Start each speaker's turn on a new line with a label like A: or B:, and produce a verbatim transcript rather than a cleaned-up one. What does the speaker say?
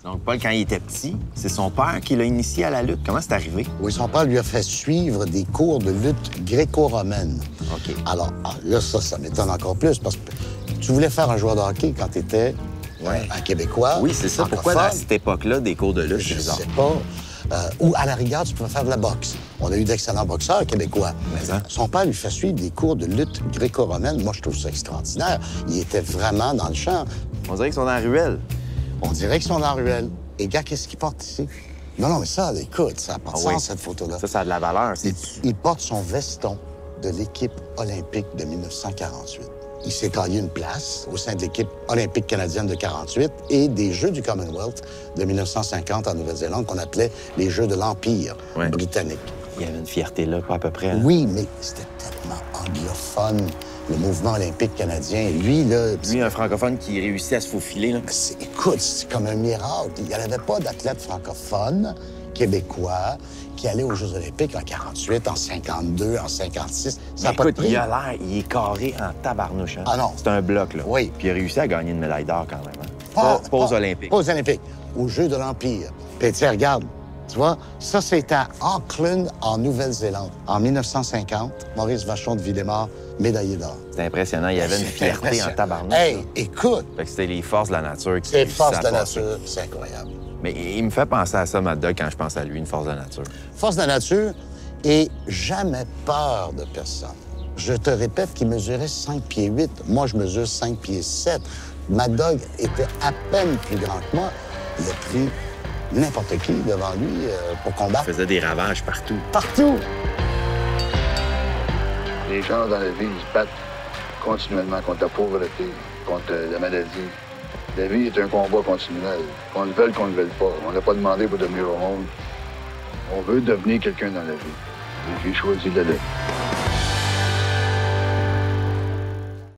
A: Donc, Paul, quand il était petit, c'est son père qui l'a initié à la lutte. Comment c'est arrivé?
B: Oui, son père lui a fait suivre des cours de lutte gréco-romaine.
A: OK.
B: Alors, ah, là, ça, ça m'étonne encore plus, parce que tu voulais faire un joueur de hockey quand tu étais
A: Ouais.
B: un Québécois.
A: Oui, c'est ça. Pourquoi, à cette époque-là, des cours de lutte?
B: Je
A: c'est
B: sais
A: bizarre.
B: pas. Euh, ou, à la rigueur, tu pouvais faire de la boxe. On a eu d'excellents boxeurs québécois.
A: Mais hein?
B: Son père lui fait suivre des cours de lutte gréco-romaine. Moi, je trouve ça extraordinaire. Il était vraiment dans le champ.
A: On dirait qu'ils sont dans la ruelle.
B: On dirait qu'ils sont dans la ruelle. Et gars, qu'est-ce qu'ils portent ici? Non, non, mais ça, écoute, ça n'a pas de
A: Ah
B: sens,
A: oui.
B: cette photo-là.
A: Ça, ça a de la valeur.
B: Il,
A: C'est...
B: il porte son veston de l'équipe olympique de mille neuf cent quarante-huit. Il s'est taillé une place au sein de l'équipe olympique canadienne de quarante-huit et des Jeux du Commonwealth de mille neuf cent cinquante en Nouvelle-Zélande qu'on appelait les Jeux de l'Empire
A: Ouais.
B: britannique.
A: Il y avait une fierté là, pas à peu près. Hein?
B: Oui, mais c'était tellement anglophone, le mouvement olympique canadien. Lui, là...
A: Lui, un francophone qui réussit à se faufiler, là.
B: c'est- écoute, c'est comme un miracle. Il n'y avait pas d'athlète francophone québécois qui allait aux Jeux olympiques en quarante-huit, en cinquante-deux, en cinquante-six. Ça
A: Mais
B: n'a pas de
A: écoute,
B: prix.
A: il a l'air, il est carré en tabarnouche. Hein?
B: Ah non.
A: C'est un bloc, là.
B: Oui.
A: Puis il a réussi à gagner une médaille d'or quand même. Hein?
B: Pas,
A: Pas- pas aux
B: pas-
A: Olympiques.
B: Pas aux Olympiques. Aux Jeux de l'Empire. Puis tiens, regarde, tu vois, ça, c'est à Auckland, en Nouvelle-Zélande. En mille neuf cent cinquante, Maurice Vachon de Villemort, médaillé d'or.
A: C'est impressionnant. Il y avait une
B: C'est
A: fierté en
B: impressionnant.
A: tabarnouche.
B: Hey,
A: là.
B: écoute,
A: Fait que c'était les forces de la nature qui
B: c'est
A: réussissaient
B: force
A: à
B: de la
A: passer.
B: nature, c'est incroyable.
A: Mais il me fait penser à ça, Mad Dog, quand je pense à lui, une force de la nature.
B: Force de la nature et jamais peur de personne. Je te répète qu'il mesurait cinq pieds huit. Moi, je mesure cinq pieds sept. Mad Dog était à peine plus grand que moi. Il a pris n'importe qui devant lui euh, pour
A: Il
B: combattre.
A: faisait des ravages partout.
B: Partout!
C: Les gens dans la vie, ils se battent continuellement contre la pauvreté, contre la maladie. La vie est un combat continuel. Qu'on le veuille, qu'on ne le veuille pas. On n'a pas demandé pour devenir au monde. On veut devenir quelqu'un dans la vie. Et j'ai choisi la lutte.